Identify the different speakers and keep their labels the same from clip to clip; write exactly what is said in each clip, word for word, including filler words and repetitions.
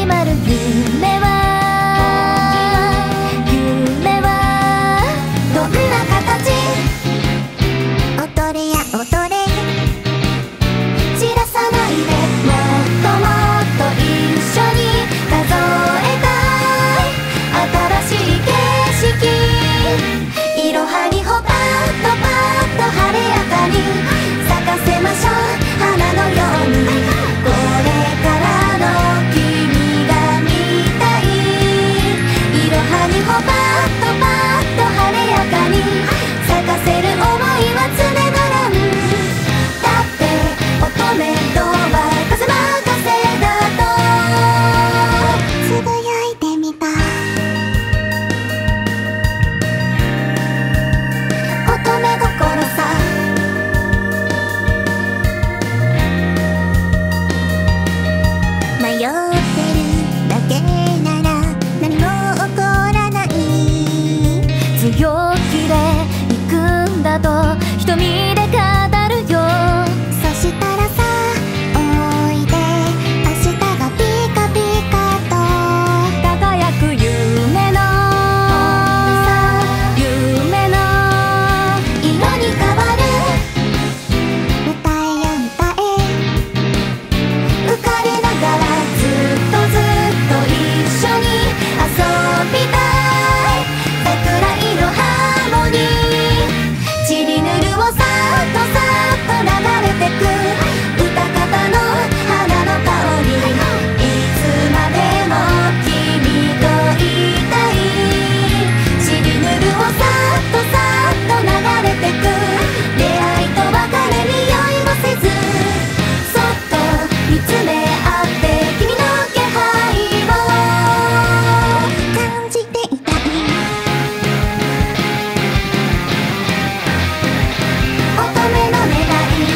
Speaker 1: まる夢は夢はどんな形？踊れや踊れ散らさないでもっともっと一緒に数えたい新しい景色いろはにほぱっとぱっと晴れやかに咲かせましょう花のようにこれからの君が見たいいろはにほぱっとぱっと晴れやかに咲かせる想いは常ならんだって乙女とは風任せだとつぶやいてみた乙女心さ迷ってるだけなら何も起こらない強気で行くんだと瞳で語るよそしたらさおいで明日がピカピカと輝く夢の夢の色に変わる歌えや歌え浮かれながらずっとずっと一緒に遊びたい桜色ハーモニーちりぬるをさっとさっと流れてく歌方の花の香りいつまでも君といたいちりぬるをさっとさっと流れてく出会いと別れに酔いもせずそっと見つめ合って君の気配を感じていたい乙女の願い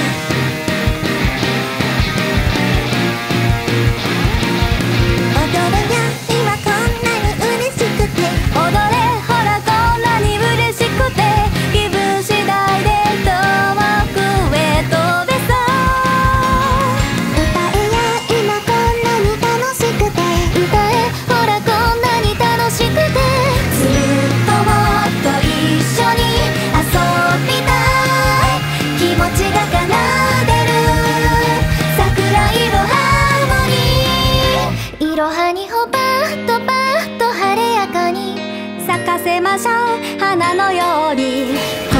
Speaker 1: 踊れや今こんなに嬉しくて踊れほらこんなに嬉しくて気分次第で遠くへ飛べそう歌えや今こんなに楽しくて歌えほらこんなに楽しくてずっともっと一緒に遊びたい気持ちが奏でる桜色ハーモニーいろはにほぱっとぱっと晴れやかに咲かせましょう花のように